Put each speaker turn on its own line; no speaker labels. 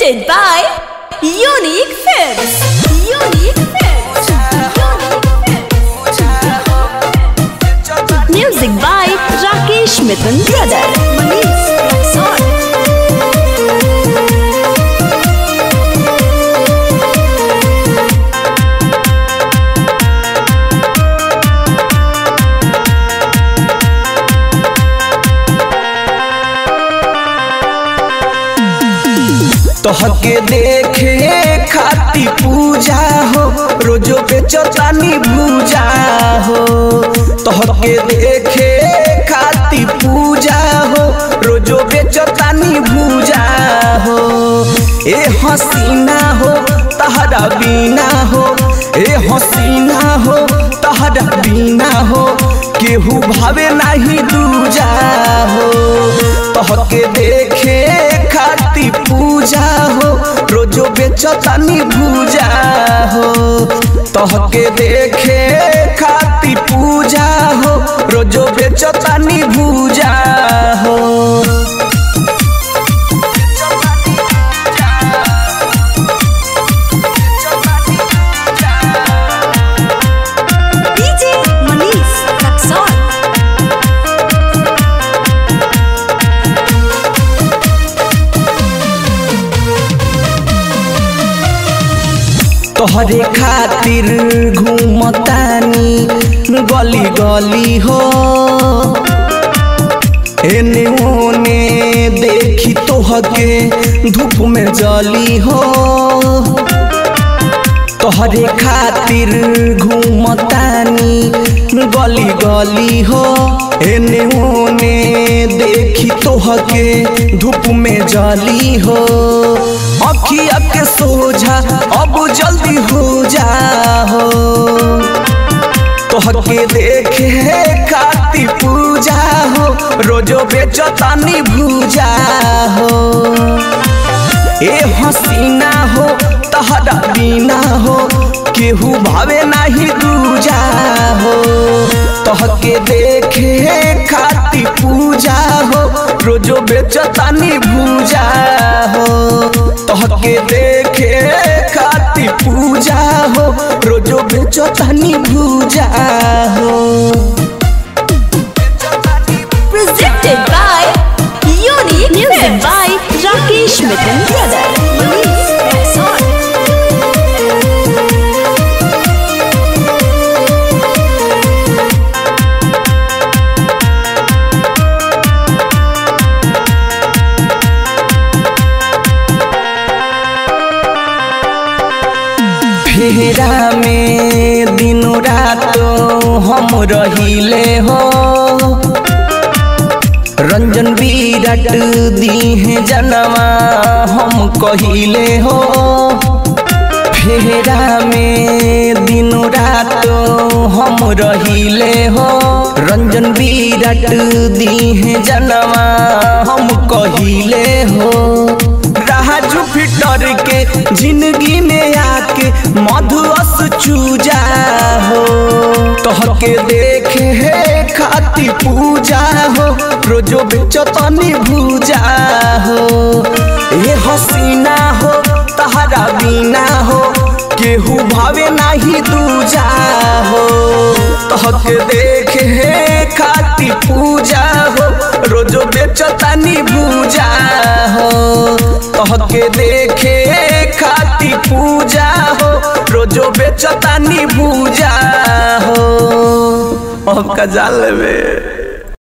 Presented by Unique Films. Unique Films. Music by Rakesh Mithun Brother. Manish Rexon.
तोहके देखे खाती पूजा हो रोजो बेचतानी भूजा हो। तोहके देखे खाती पूजा हो रोजो बेचतानी भूजा हो। ए हसीना हो तहरा बीना हो, ए हसीना हो तहरा बीना हो, केहू भावे नहीं दूजा हो। तोहके देखे खाती पूजा हो रोजो बेचतानी भूजा हो। तोहके देखे खाती पूजा हो रोजो बेचतानी भूजा हो।
DJ Manish Rexon.
तोहरे खातिर घूमतानी गली गली हो। एने ओने देखी तोहके धूप में जली हो। तोहरे खातिर घूमतानी गली गली हो। एने ओने देखी तोहके धूप में जली हो। अखिया के सोझा अब जल्दी हो जा हो। तोहके देखे खाती पूजा हो रोजो बेचतानी भूजा हो। ए हसीना हो तहरा बीना हो, केहू भावे नहीं दूजा हो। तोहके देखे खाती पूजा हो रोजो बेचतानी भूजा हो। तोहके देखे खाती पूजा हो रोजो बेचतानी भूजा हो।
Presented by Unique Music by Rakesh Mithun Brother. Manish Rexon.
फेरा में दिनों रातों हम रहिले हो। रंजन विराट दी है जनवा हम कहिले हो। फेरा में दिनों रातों हम रहिले हो। रंजन विराट दी है जनवा हम कहिले हो। राजू फिटर के जिंदगी में आके मधुअस चूजा हो। तोहके देखे खाती पूजा हो रोजो बेचतानी भूजा हो। ए हसीना हो तहरा बीना हो, केहू भावे नहीं दूजा हो। तोहके देखे खाती पूजा हो रोजो बेचतानी भूजा हो। तोहके देखे खाती पूजा हो रोजो बेचतानी भूजा हो। अब का जाल में